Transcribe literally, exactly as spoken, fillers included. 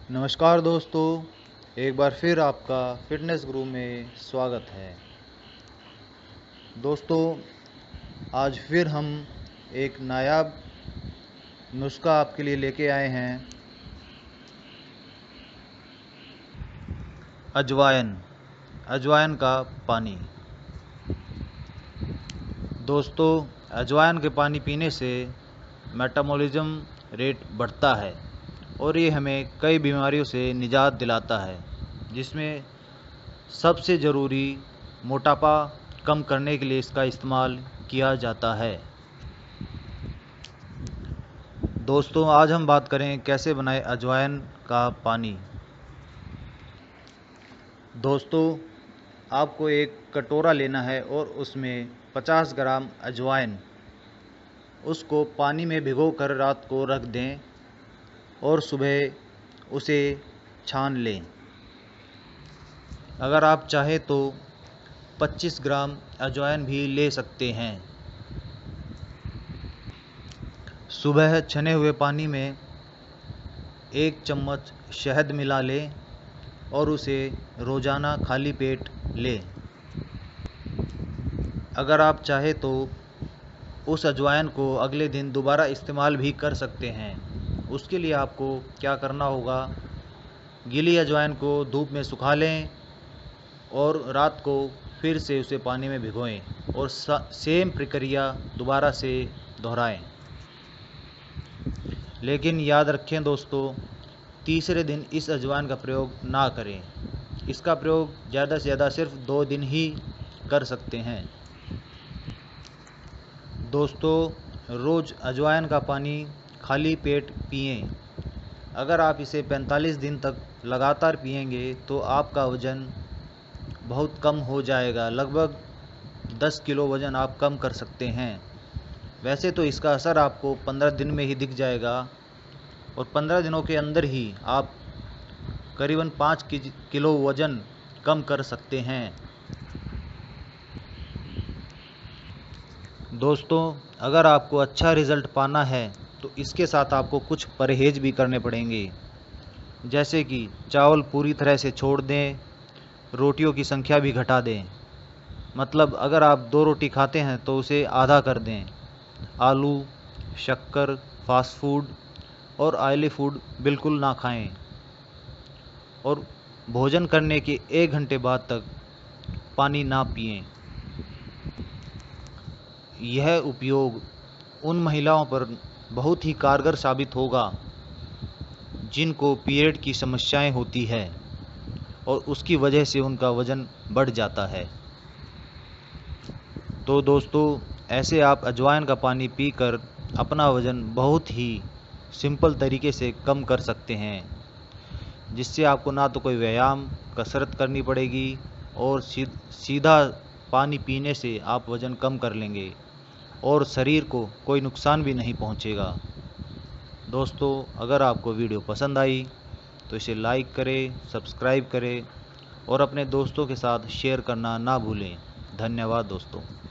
नमस्कार दोस्तों, एक बार फिर आपका फिटनेस गुरु में स्वागत है। दोस्तों, आज फिर हम एक नायाब नुस्खा आपके लिए लेके आए हैं। अजवाइन अजवाइन का पानी। दोस्तों, अजवाइन के पानी पीने से मेटाबॉलिज्म रेट बढ़ता है और ये हमें कई बीमारियों से निजात दिलाता है, जिसमें सबसे ज़रूरी मोटापा कम करने के लिए इसका इस्तेमाल किया जाता है। दोस्तों, आज हम बात करें कैसे बनाएं अजवाइन का पानी। दोस्तों, आपको एक कटोरा लेना है और उसमें पचास ग्राम अजवाइन, उसको पानी में भिगोकर रात को रख दें और सुबह उसे छान लें। अगर आप चाहें तो पच्चीस ग्राम अजवाइन भी ले सकते हैं। सुबह छने हुए पानी में एक चम्मच शहद मिला लें और उसे रोज़ाना खाली पेट लें। अगर आप चाहें तो उस अजवाइन को अगले दिन दोबारा इस्तेमाल भी कर सकते हैं। उसके लिए आपको क्या करना होगा, गीली अजवाइन को धूप में सुखा लें और रात को फिर से उसे पानी में भिगोएं और सेम प्रक्रिया दोबारा से दोहराएं। लेकिन याद रखें दोस्तों, तीसरे दिन इस अजवाइन का प्रयोग ना करें। इसका प्रयोग ज़्यादा से ज़्यादा सिर्फ दो दिन ही कर सकते हैं। दोस्तों, रोज़ अजवाइन का पानी खाली पेट पिएं। अगर आप इसे पैंतालीस दिन तक लगातार पिएंगे तो आपका वज़न बहुत कम हो जाएगा। लगभग दस किलो वज़न आप कम कर सकते हैं। वैसे तो इसका असर आपको पंद्रह दिन में ही दिख जाएगा और पंद्रह दिनों के अंदर ही आप करीबन पाँच किलो वज़न कम कर सकते हैं। दोस्तों, अगर आपको अच्छा रिज़ल्ट पाना है तो इसके साथ आपको कुछ परहेज भी करने पड़ेंगे, जैसे कि चावल पूरी तरह से छोड़ दें, रोटियों की संख्या भी घटा दें। मतलब अगर आप दो रोटी खाते हैं तो उसे आधा कर दें। आलू, शक्कर, फास्ट फूड और ऑयली फूड बिल्कुल ना खाएं और भोजन करने के एक घंटे बाद तक पानी ना पिएं। यह उपयोग उन महिलाओं पर बहुत ही कारगर साबित होगा जिनको पीरियड की समस्याएं होती है और उसकी वजह से उनका वज़न बढ़ जाता है। तो दोस्तों, ऐसे आप अजवाइन का पानी पीकर अपना वज़न बहुत ही सिंपल तरीके से कम कर सकते हैं, जिससे आपको ना तो कोई व्यायाम कसरत करनी पड़ेगी और सीधा पानी पीने से आप वज़न कम कर लेंगे और शरीर को कोई नुकसान भी नहीं पहुंचेगा। दोस्तों, अगर आपको वीडियो पसंद आई तो इसे लाइक करें, सब्सक्राइब करें और अपने दोस्तों के साथ शेयर करना ना भूलें। धन्यवाद दोस्तों।